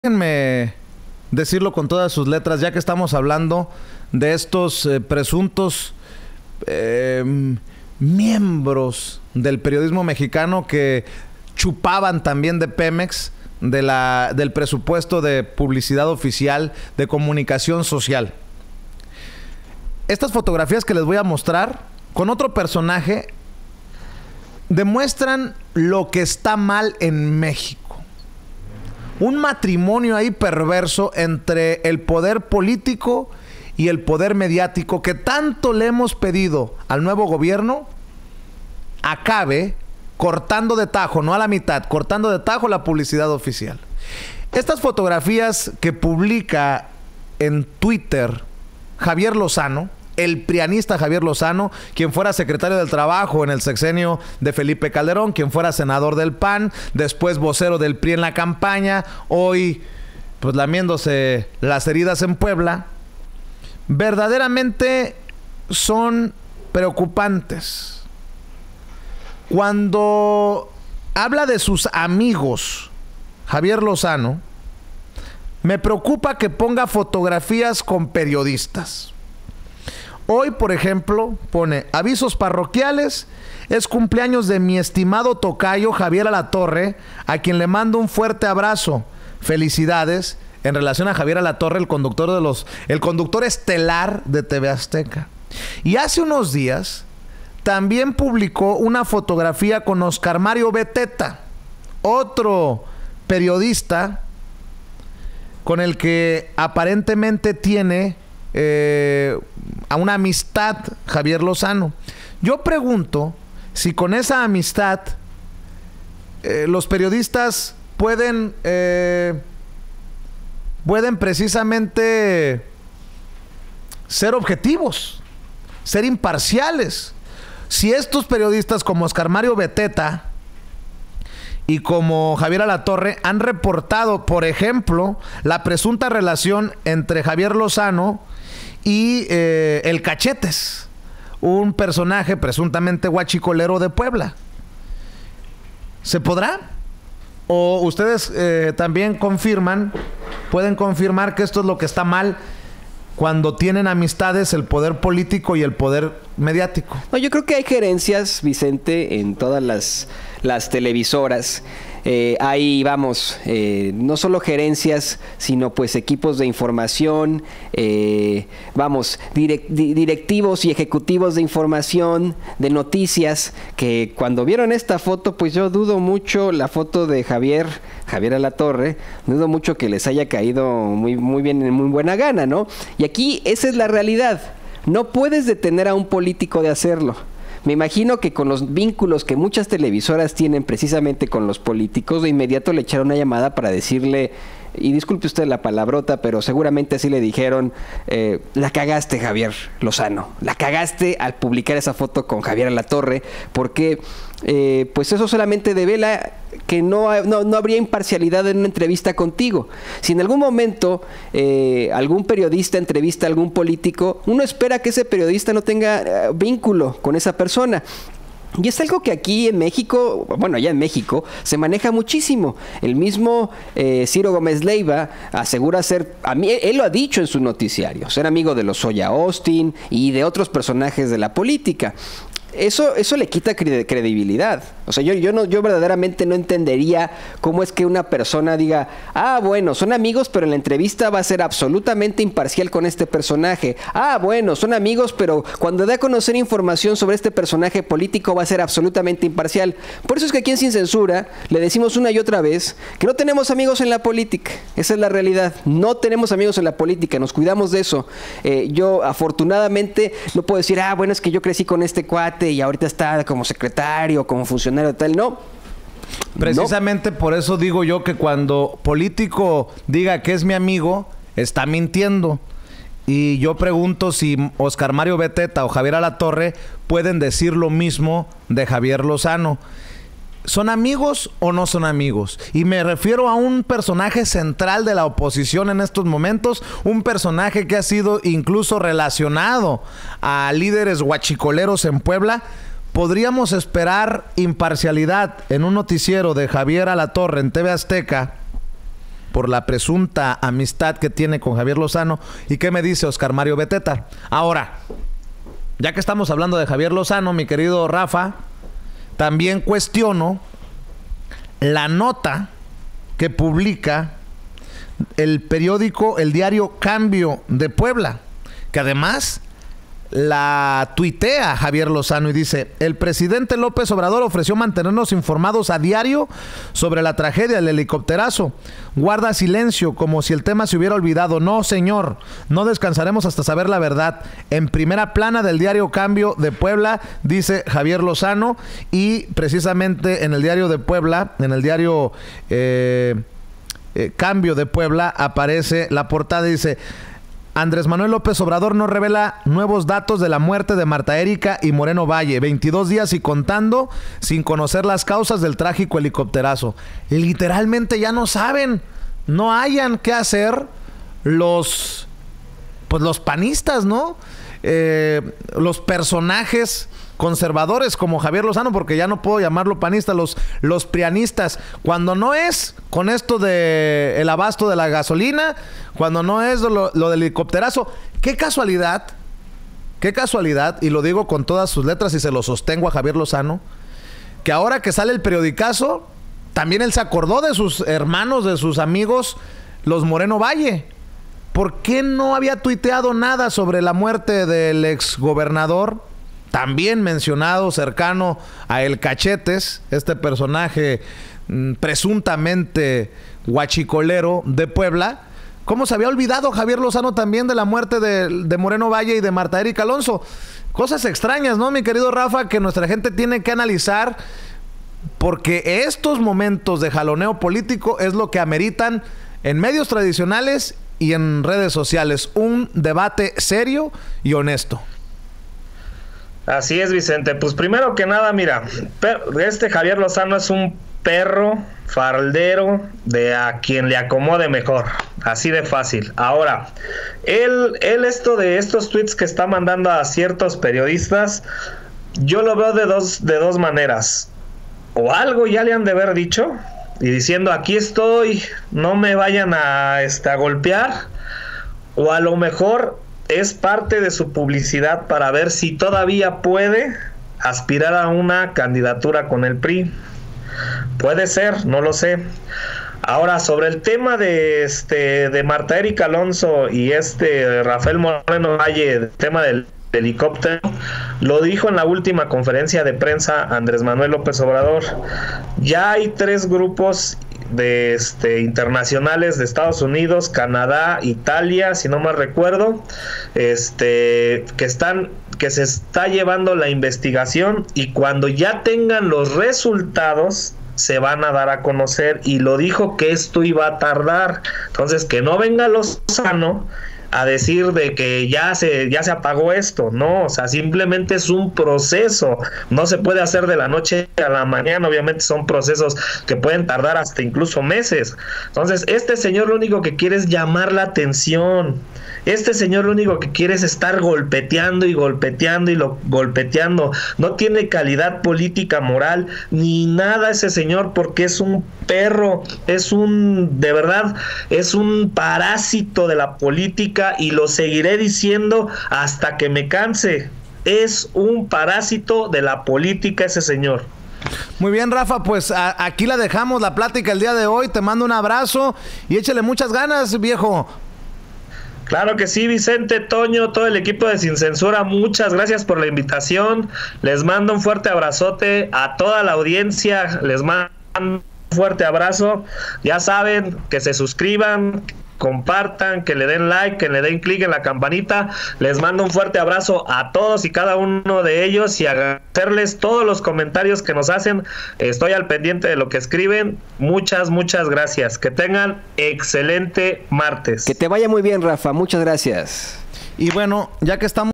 Déjenme decirlo con todas sus letras, ya que estamos hablando de estos presuntos miembros del periodismo mexicano que chupaban también de Pemex, del presupuesto de publicidad oficial, de comunicación social. Estas fotografías que les voy a mostrar con otro personaje demuestran lo que está mal en México. Un matrimonio ahí perverso entre el poder político y el poder mediático que tanto le hemos pedido al nuevo gobierno acabe cortando de tajo, no a la mitad, cortando de tajo la publicidad oficial. Estas fotografías que publica en Twitter Javier Lozano, el prianista Javier Lozano, quien fuera secretario del Trabajo en el sexenio de Felipe Calderón, quien fuera senador del PAN, después vocero del PRI en la campaña, hoy pues lamiéndose las heridas en Puebla, verdaderamente son preocupantes. Cuando habla de sus amigos, Javier Lozano, me preocupa que ponga fotografías con periodistas. Hoy, por ejemplo, pone avisos parroquiales. Es cumpleaños de mi estimado tocayo Javier Alatorre, a quien le mando un fuerte abrazo. Felicidades en relación a Javier Alatorre, el conductor estelar de TV Azteca. Y hace unos días también publicó una fotografía con Oscar Mario Beteta, otro periodista con el que aparentemente tiene a una amistad Javier Lozano. Yo pregunto si con esa amistad los periodistas pueden precisamente ser objetivos, ser imparciales. Si estos periodistas como Oscar Mario Beteta y como Javier Alatorre han reportado, por ejemplo, la presunta relación entre Javier Lozano y el Cachetes, un personaje presuntamente guachicolero de Puebla, ¿se podrá? ¿O ustedes también pueden confirmar que esto es lo que está mal cuando tienen amistades el poder político y el poder mediático? No, yo creo que hay gerencias, Vicente, en todas las televisoras. Hay, no solo gerencias, sino pues equipos de información, directivos y ejecutivos de información, de noticias, que cuando vieron esta foto, pues yo dudo mucho, la foto de Javier Alatorre, dudo mucho que les haya caído muy bien, en muy buena gana, ¿no? Y aquí esa es la realidad. No puedes detener a un político de hacerlo. Me imagino que con los vínculos que muchas televisoras tienen precisamente con los políticos, de inmediato le echaron una llamada para decirle, y disculpe usted la palabrota, pero seguramente así le dijeron, la cagaste, Javier Lozano, la cagaste al publicar esa foto con Javier Alatorre, porque pues eso solamente devela que no habría imparcialidad en una entrevista contigo. Si en algún momento algún periodista entrevista a algún político, uno espera que ese periodista no tenga vínculo con esa persona. Y es algo que aquí en México, bueno, allá en México, se maneja muchísimo. El mismo Ciro Gómez Leiva asegura ser, él lo ha dicho en su noticiario, ser amigo de Lozoya Austin y de otros personajes de la política. Eso le quita credibilidad. O sea, yo verdaderamente no entendería cómo es que una persona diga, bueno, son amigos, pero en la entrevista va a ser absolutamente imparcial con este personaje. Bueno, son amigos, pero cuando dé a conocer información sobre este personaje político va a ser absolutamente imparcial. Por eso es que aquí en Sin Censura le decimos una y otra vez que no tenemos amigos en la política. Esa es la realidad. No tenemos amigos en la política, nos cuidamos de eso. Yo afortunadamente no puedo decir, bueno, es que yo crecí con este cuate y ahorita está como secretario, como funcionario tal, no. Precisamente por eso digo yo que cuando político diga que es mi amigo, está mintiendo. Y yo pregunto si Oscar Mario Beteta o Javier Alatorre pueden decir lo mismo de Javier Lozano. ¿Son amigos o no son amigos? Y me refiero a un personaje central de la oposición en estos momentos, un personaje que ha sido incluso relacionado a líderes guachicoleros en Puebla. ¿Podríamos esperar imparcialidad en un noticiero de Javier Alatorre en TV Azteca por la presunta amistad que tiene con Javier Lozano. ¿Y qué me dice Oscar Mario Beteta? Ahora, ya que estamos hablando de Javier Lozano, mi querido Rafa, también cuestiono la nota que publica el periódico, el diario Cambio de Puebla, que además la tuitea Javier Lozano y dice: el presidente López Obrador ofreció mantenernos informados a diario sobre la tragedia del helicópterazo. Guarda silencio como si el tema se hubiera olvidado. No, señor, no descansaremos hasta saber la verdad. En primera plana del diario Cambio de Puebla, dice Javier Lozano, y precisamente en el diario de Puebla, en el diario Cambio de Puebla, aparece la portada y dice: Andrés Manuel López Obrador no revela nuevos datos de la muerte de Marta Erika y Moreno Valle. 22 días y contando sin conocer las causas del trágico helicópterazo. Literalmente ya no saben, no hayan qué hacer los panistas, ¿no? Los personajes conservadores como Javier Lozano, porque ya no puedo llamarlo panista, los prianistas, cuando no es con esto de el abasto de la gasolina, cuando no es lo del helicópterazo. Qué casualidad, y lo digo con todas sus letras y se lo sostengo a Javier Lozano, que ahora que sale el periodicazo, también él se acordó de sus hermanos, de sus amigos, los Moreno Valle. ¿Por qué no había tuiteado nada sobre la muerte del exgobernador? También mencionado, cercano a El Cachetes, este personaje presuntamente guachicolero de Puebla. ¿Cómo se había olvidado Javier Lozano también de la muerte de Moreno Valle y de Marta Erika Alonso? Cosas extrañas, ¿no, mi querido Rafa? Que nuestra gente tiene que analizar, porque estos momentos de jaloneo político es lo que ameritan en medios tradicionales y en redes sociales. Un debate serio y honesto. Así es, Vicente. Pues primero que nada, mira, Javier Lozano es un perro faldero de a quien le acomode mejor, así de fácil. Ahora, él esto de estos tweets que está mandando a ciertos periodistas, yo lo veo de dos maneras. O algo ya le han de haber dicho y diciendo: aquí estoy, no me vayan a golpear. O a lo mejor es parte de su publicidad para ver si todavía puede aspirar a una candidatura con el PRI. Puede ser, no lo sé. Ahora, sobre el tema de Marta Erika Alonso y Rafael Moreno Valle, el tema del helicóptero, lo dijo en la última conferencia de prensa Andrés Manuel López Obrador. Ya hay 3 grupos internacionales de Estados Unidos, Canadá, Italia, si no mal recuerdo, que se está llevando la investigación, y cuando ya tengan los resultados se van a dar a conocer, y lo dijo que esto iba a tardar. Entonces, que no venga Lozano a decir de que ya se apagó esto. No, o sea, simplemente es un proceso, no se puede hacer de la noche a la mañana. Obviamente son procesos que pueden tardar hasta incluso meses. Entonces, este señor lo único que quiere es llamar la atención. Este señor lo único que quiere es estar golpeteando y golpeteando y golpeteando. No tiene calidad política, moral, ni nada ese señor, porque es un perro, de verdad, es un parásito de la política, y lo seguiré diciendo hasta que me canse. Es un parásito de la política ese señor. Muy bien, Rafa, pues aquí la dejamos la plática el día de hoy. Te mando un abrazo y échale muchas ganas, viejo. Claro que sí, Vicente, Toño, todo el equipo de Sin Censura, muchas gracias por la invitación. Les mando un fuerte abrazote a toda la audiencia, les mando un fuerte abrazo. Ya saben, que se suscriban, compartan, que le den like, que le den clic en la campanita. Les mando un fuerte abrazo a todos y cada uno de ellos, y agradecerles todos los comentarios que nos hacen. Estoy al pendiente de lo que escriben. Muchas gracias. Que tengan excelente martes. Que te vaya muy bien, Rafa. Muchas gracias. Y bueno, ya que estamos